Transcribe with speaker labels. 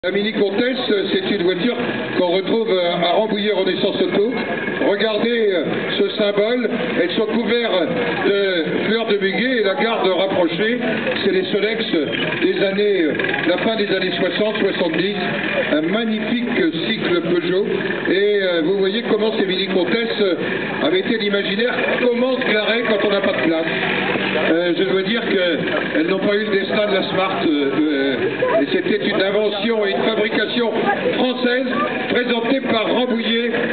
Speaker 1: La Mini Comtesse, c'est une voiture qu'on retrouve à Rambouillet Renaissance Auto. Regardez ce symbole, elles sont couvertes de fleurs de muguet et la garde rapprochée, c'est les Solex des années, la fin des années 60-70, un magnifique cycle Peugeot. Et vous voyez comment ces Mini Comtesses avaient été l'imaginaire, comment se garer quand on n'a pas de place. Je dois dire qu'elles n'ont pas eu le destin de la Smart, et c'était une invention et une fabrication française présentée par Rambouillet